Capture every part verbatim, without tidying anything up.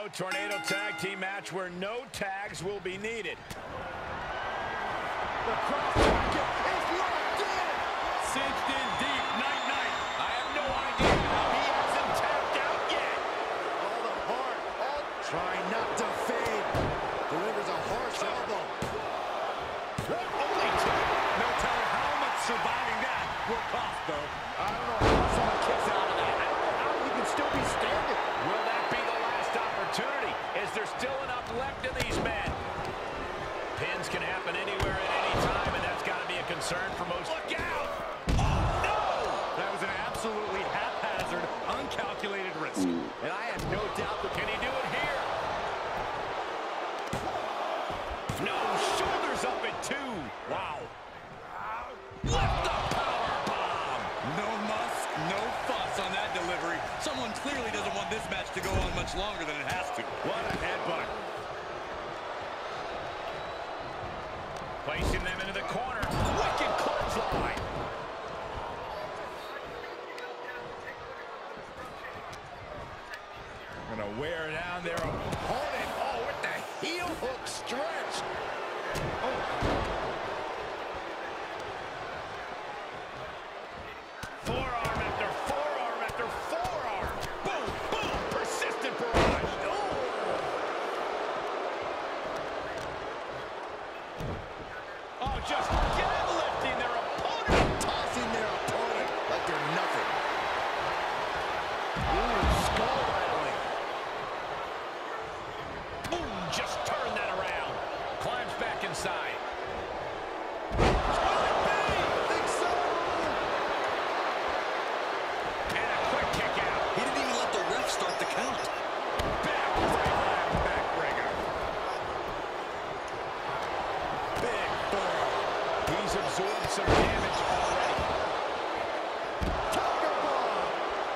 go. Tornado tag team match where no tags will be needed. The cross bracket is locked in. Cinched in deep. Night, night. I have no idea how he hasn't tapped out yet. All the heart. All trying not to fade. Delivers a harsh elbow. What? Only two? No telling how much surviving that will cost, though. I don't know how someone kicks out of that. I don't know how you can still be standing. Will that be the last opportunity? Is there still enough left in these men? Pins can happen anywhere at any time, and that's got to be a concern for most. Look out! Oh, no! That was an absolutely haphazard, uncalculated risk. And I have no doubt that can he do it here? No, shoulders up at two. Wow. Lift the power bomb. No muss, no fuss on that delivery. Someone clearly doesn't want this match to go on much longer than it has to. What a headbutt. Placing them into the corner. Wicked clothesline. Gonna wear down their opponent. Oh, with the heel hook stretch. Oh. Forearm after forearm after forearm. Boom, boom. Persistent barrage. Oh. Oh, just deadlifting their opponent. tossing their opponent like they're nothing. Ooh, skull rattling. Boom, just turn that around. Climbs back inside. Start the count. Back slam, backbreaker. Big forearm. He's absorbed some damage already. Tiger bomb.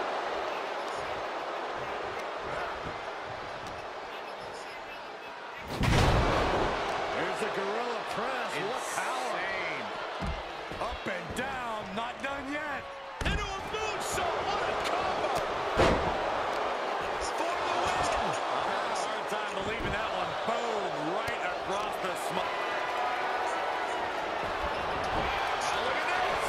There's the gorilla press. What power. Insane. Up and down. Not done yet. Into a moonsault. What a combo. Time believing that one. Boom, right across the smile. Now look at this.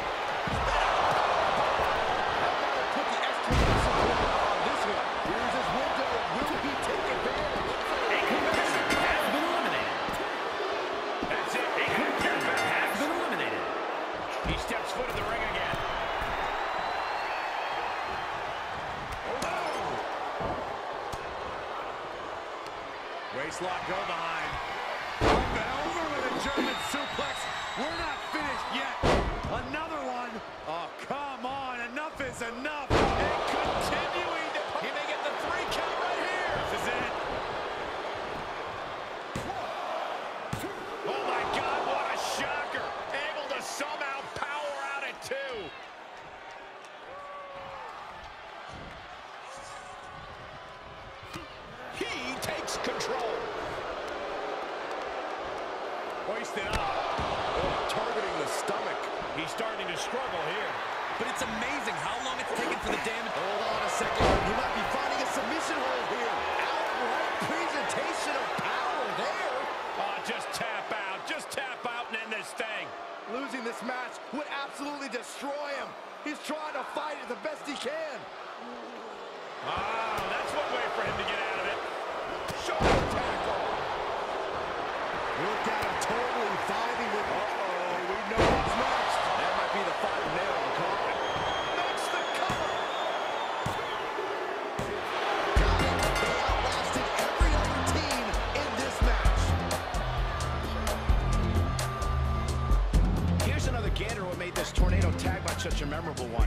Put the extra support on this one. Here's his window. Will he take advantage? A contestant has been eliminated. That's it. A contestant has been eliminated. He steps foot in the ring again. Waistlock, go behind. Up and over with a German suplex. We're not finished yet. Another one. Oh, come on. Enough is enough. And continuing to... He may get the three count right here. This is it. Oh, my God, what a shocker. Able to somehow power out at two. He takes control. Hoisted up. Oh, targeting the stomach. He's starting to struggle here. But it's amazing how long it's taken for the damage. Hold on a second. He might be finding a submission hold here. Outright presentation of power there. Oh, just tap out. Just tap out and end this thing. Losing this match would absolutely destroy him. He's trying to fight it the best he can. Ah, that's one way for him to get out of it. Shoulder tackle. Look at him totally vibing with... Uh-oh, we know what's next. That might be the final nail in the coffin. Makes the cover. Got it. They outlasted every other team in this match. Here's another gander what made this tornado tag match such a memorable one.